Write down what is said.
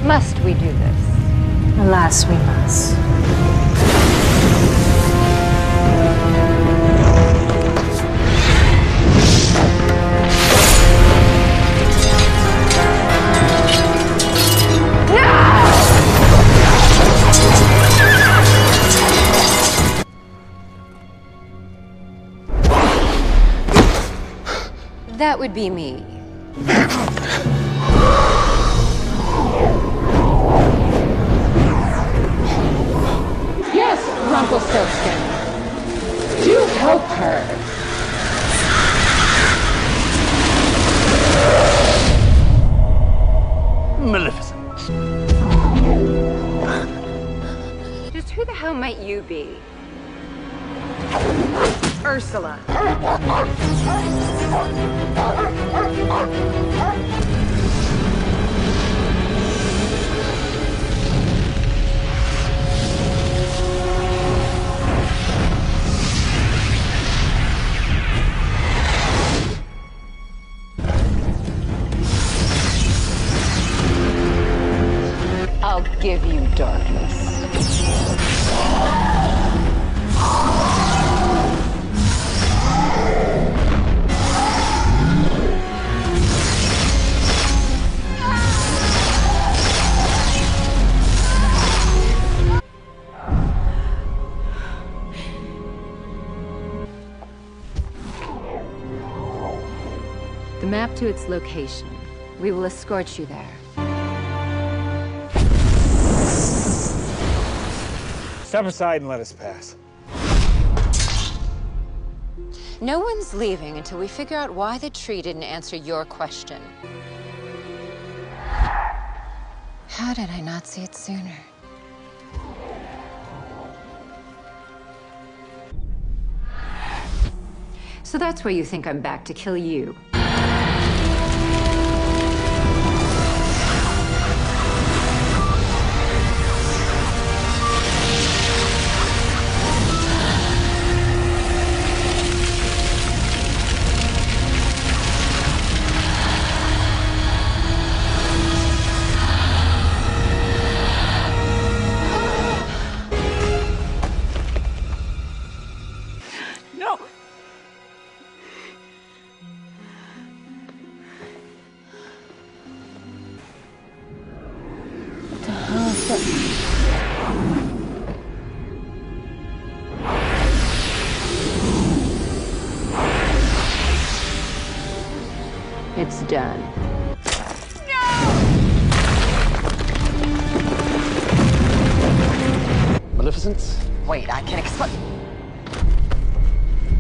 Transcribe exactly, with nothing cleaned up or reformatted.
Must we do this? Alas, we must. That would be me. Yes, Rumpelstiltskin. Do help her. Maleficent. Just who the hell might you be? Ursula. I'll give you darkness. The map to its location. We will escort you there. Step aside and let us pass. No one's leaving until we figure out why the tree didn't answer your question. How did I not see it sooner? So that's why you think I'm back to kill you. No! It's done. Maleficent? Wait, I can explain.